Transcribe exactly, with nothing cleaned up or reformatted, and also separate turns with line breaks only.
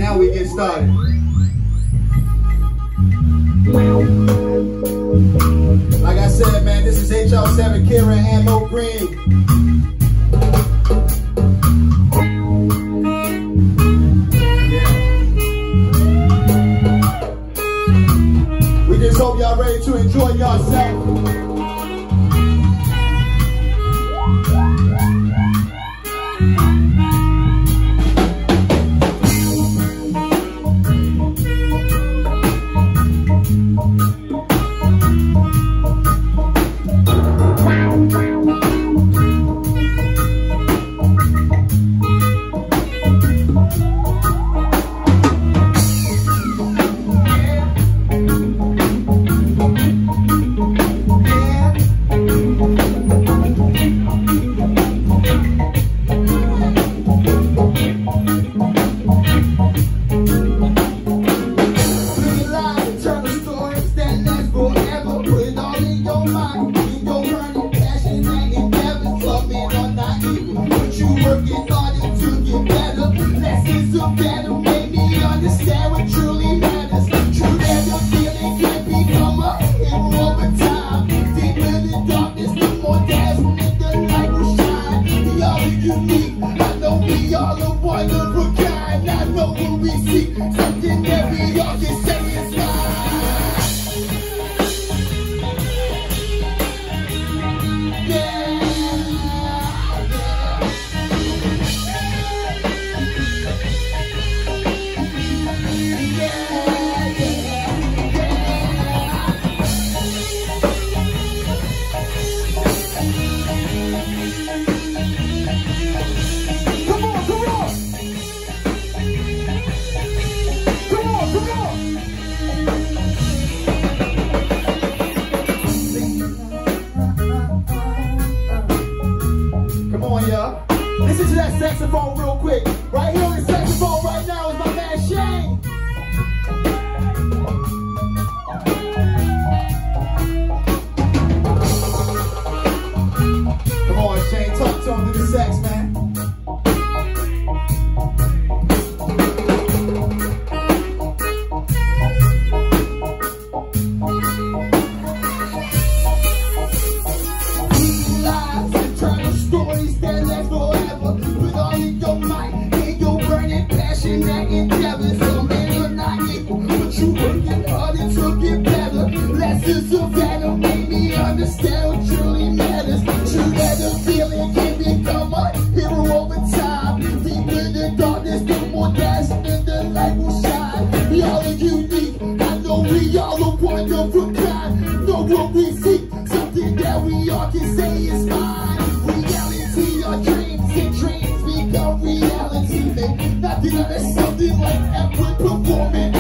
Now we get started. Like I said, man, this is H L seven Kira and Mo Green. Yeah. We just hope y'all ready to enjoy yourself. Listen to that saxophone real quick. Right here on the saxophone right now is my man Shane. Come on, Shane, talk to him through the sax, man. Lessons of battle made me understand what truly matters. True that the feeling can become a hero over time. Deep in the darkness, no more gas, and the light will shine. We all are unique, I know we all are one of a kind. Know what we seek, something that we all can say is fine. Reality, our dreams and dreams become reality. Nothing less, something like effort performing.